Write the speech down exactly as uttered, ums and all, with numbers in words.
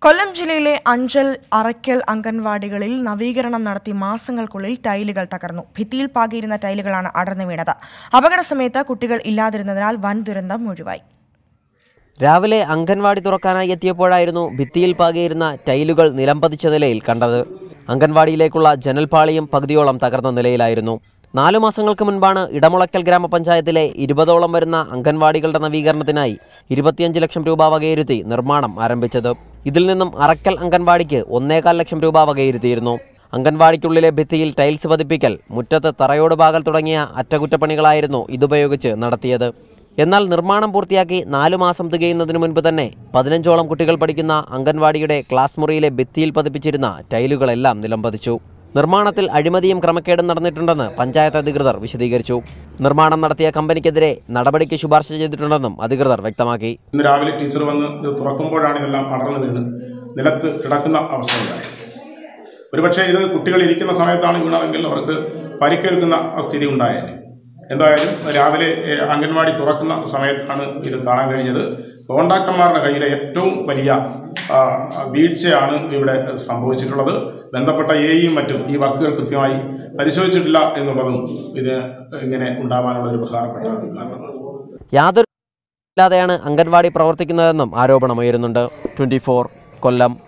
കൊല്ലം ജില്ലയിലെ അഞ്ചൽ അറയ്ക്കൽ അംഗൻവാടികളിൽ നവീകരണം നടത്തി മാസങ്ങൾക്കുള്ളിൽ ടൈലുകൾ തകർന്നു. ഭിത്തിയിൽ പാകിയിരുന്ന ടൈലുകളാണ് അടർന്നു വീണത്. അപകട സമയത്ത് കുട്ടികൾ ഇല്ലാതിരുന്നതിനാൽ വൻ ദുരന്തം ഒഴിവായി. രാവിലെ അംഗൻവാടി തുറക്കാനായി എത്തിയപ്പോഴായിരുന്നു ഭിത്തിയിൽ പാകിയിരുന്ന ടൈലുകൾ നിലംപതിച്ച നിലയിൽ കണ്ടത്. അംഗൻവാടിയിലേക്കുള്ള ജനൽപാളിയും പകുതിയോളം തകർന്ന നിലയിലായിരുന്നു. നാലു മാസങ്ങൾക്ക് മുൻപാണ് ഇടമുളയ്ക്കൽ ഗ്രാമപഞ്ചായത്തിലെ ഇരുപതോളം വരുന്ന അംഗൻവാടികളുടെ നവീകരണത്തിനായി ഇരുപത്തിയഞ്ച് ലക്ഷം രൂപ വകയിരുത്തി നിർമ്മാണം ആരംഭിച്ചത്. ഇതിൽ നിന്നും അറയ്ക്കൽ അംഗൻവാടിക്ക് ഒന്നേകാൽ ലക്ഷം രൂപ വകയിരുത്തിയിരുന്നു. അംഗൻവാടിക്കുള്ളിലെ ഭിത്തിയിൽ ടൈൽസ് പതിപ്പിക്കൽ, മുറ്റത്ത് തറയോട് പാകൽ തുടങ്ങിയ അറ്റകുറ്റപ്പണികളായിരുന്നു ഇതുപയോഗിച്ച് നടത്തിയത്. എന്നാൽ നിർമ്മാണം പൂർത്തിയാക്കി നാലു മാസം തികയുന്നതിനു മുൻപ് തന്നെ പതിനഞ്ചോളം കുട്ടികൾ പഠിക്കുന്ന അംഗൻവാടിയുടെ ക്ലാസ് മുറിയിലെ ഭിത്തിയിൽ പതിപ്പിച്ചിരുന്ന ടൈലുകളെല്ലാം നിലംപതിച്ചു. നിർമ്മാണത്തിൽ അഴിമതിയും ക്രമക്കേടും നടന്നിട്ടുണ്ടെന്ന് പഞ്ചായത്ത് അധികൃതർ വിശദീകരിച്ചു. നിർമ്മാണം നടത്തിയ കമ്പനിക്കെതിരെ നടപടിക്ക് ശുപാർശ ചെയ്തിട്ടുണ്ടെന്നും അധികൃതർ വ്യക്തമാക്കി. ഇന്ന് രാവിലെ ടീച്ചർ വന്ന് തുറക്കുമ്പോഴാണ് ഇതെല്ലാം അടർന്നു വീണ് നിലത്ത് കിടക്കുന്ന അവസ്ഥയുണ്ടായി. ഒരുപക്ഷെ ഇത് കുട്ടികൾ ഇരിക്കുന്ന സമയത്താണ് വീണതെങ്കിൽ അവർക്ക് പരിക്കേൽക്കുന്ന സ്ഥിതി ഉണ്ടായേനെ. എന്തായാലും രാവിലെ അംഗൻവാടി തുറക്കുന്ന സമയത്താണ് ഇത് കാണാൻ കഴിഞ്ഞത്. കോൺട്രാക്ടർമാരുടെ കയ്യിലെ ഏറ്റവും വലിയ വീഴ്ചയാണ് ഇവിടെ സംഭവിച്ചിട്ടുള്ളത്. ബന്ധപ്പെട്ട എയും മറ്റും ഈ വർക്കുകൾ കൃത്യമായി പരിശോധിച്ചിട്ടില്ല എന്നുള്ളതും ഇത് ഇങ്ങനെ ഉണ്ടാവാനുള്ള ഒരു പ്രധാനപ്പെട്ട കാരണമാണ്. യാതൊരു ഇല്ലാതെയാണ് അംഗൻവാടി പ്രവർത്തിക്കുന്നതെന്നും ആരോപണമുയരുന്നുണ്ട്. ട്വന്റി ഫോർ കൊല്ലം.